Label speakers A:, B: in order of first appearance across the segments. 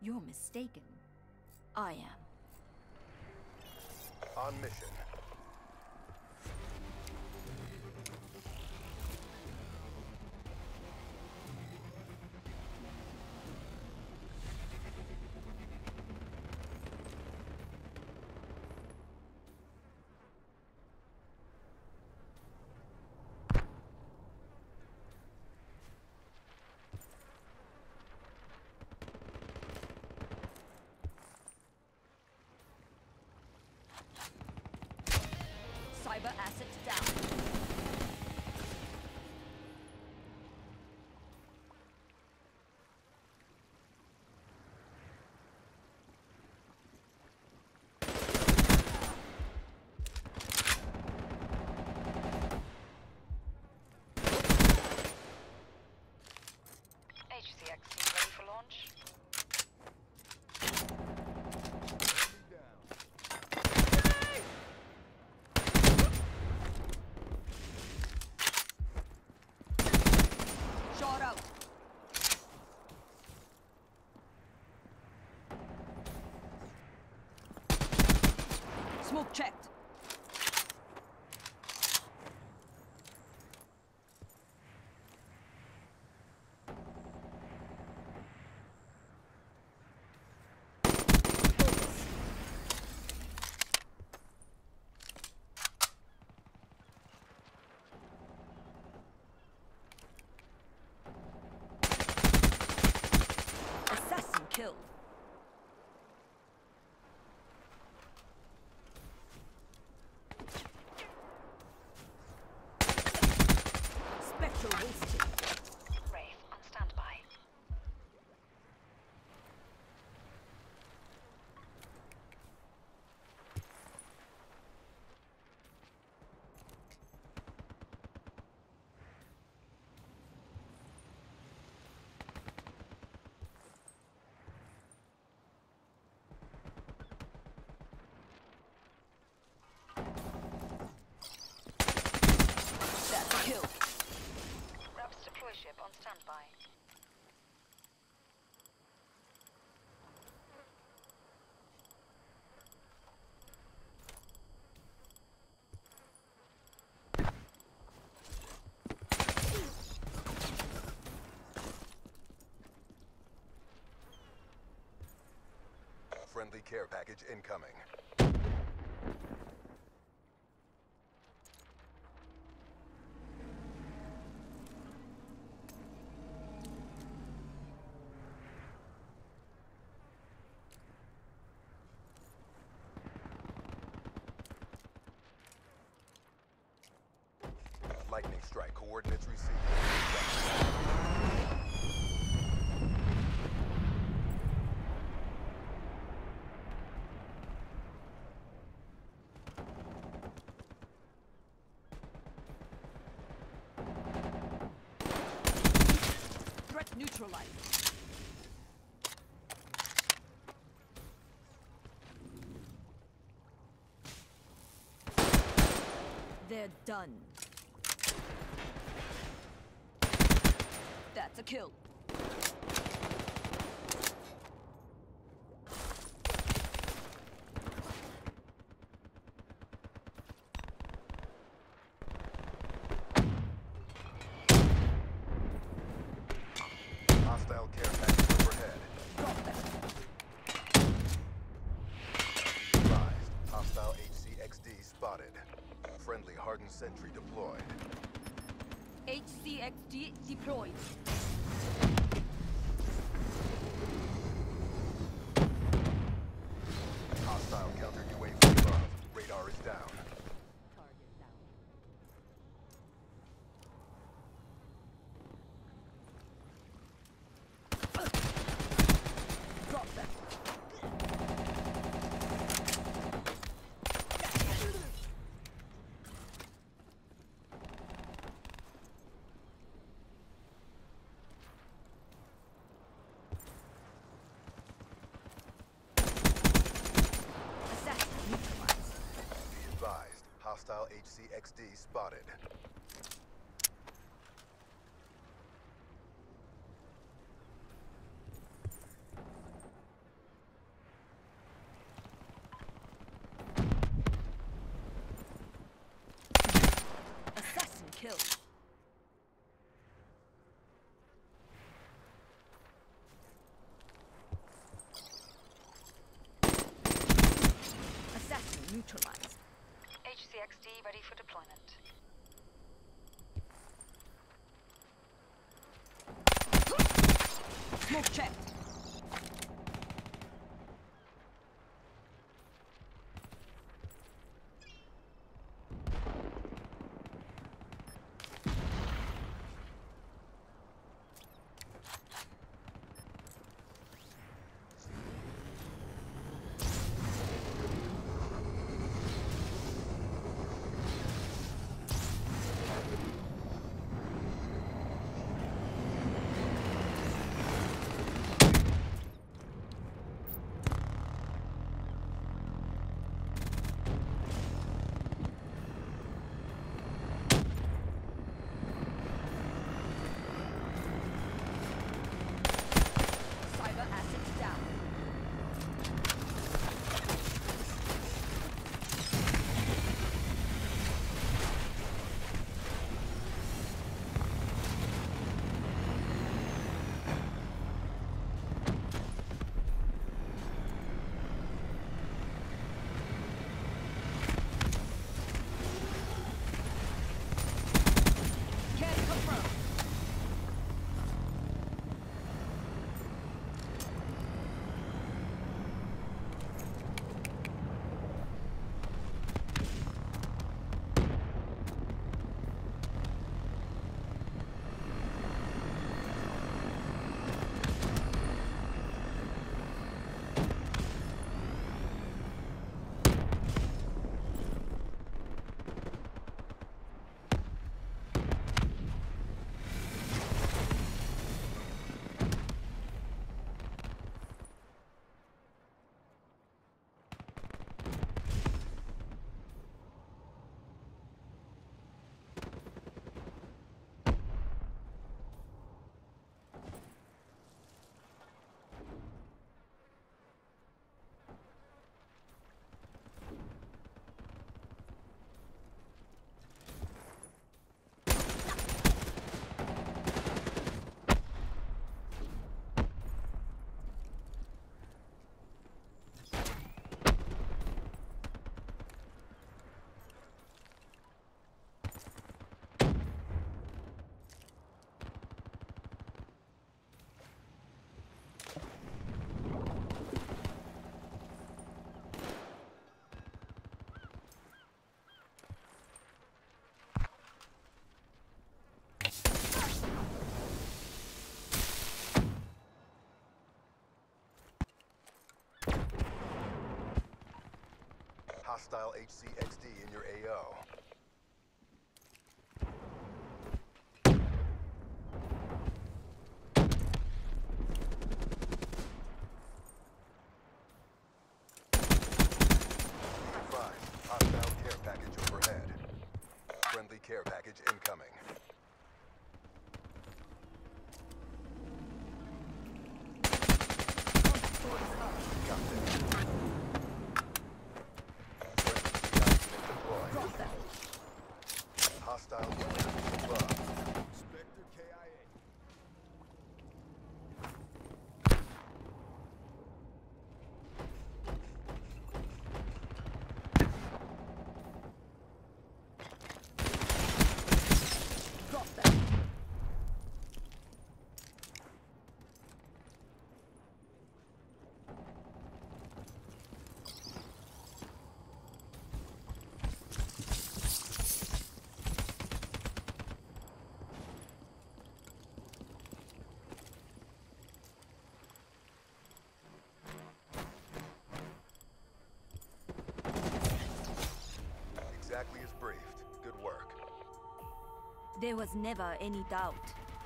A: You're mistaken. I am.
B: On mission.
A: Cyber assets down.
C: HCXD ready for launch?
A: Shot out. Smoke checked. Assassin killed. Spectral wasted.
C: Wraith on standby.
A: That's a kill.
C: Raps deploy ship on standby.
B: Friendly care package incoming. Lightning strike coordinates received.
A: Threat neutralized. They're done. That's a kill.
B: Hostile care package overhead.
A: Drop that.
B: Be advised. Hostile HCXD spotted. Friendly hardened sentry deployed.
A: HCXD deployed.
B: Hostile counter UAV above. Radar is down.
A: Target down. Drop that. Assassin neutralized.
B: Be advised. Hostile HCXD spotted.
A: Smoke check. Cyber assets down. Can't confirm.
B: Hostile HCXD in your AO. Hostile care package overhead. Friendly care package incoming. Got this.
A: Drop them.
B: Hostile units above. Spectre KIA.
A: Drop them.
B: Exactly as briefed. Good work.
A: There was never any doubt.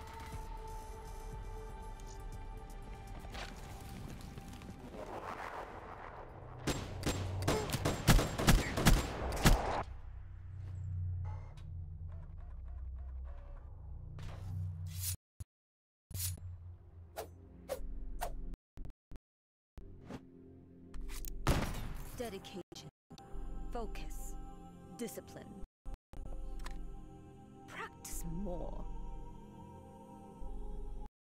A: Dedication, focus, discipline. Practice more.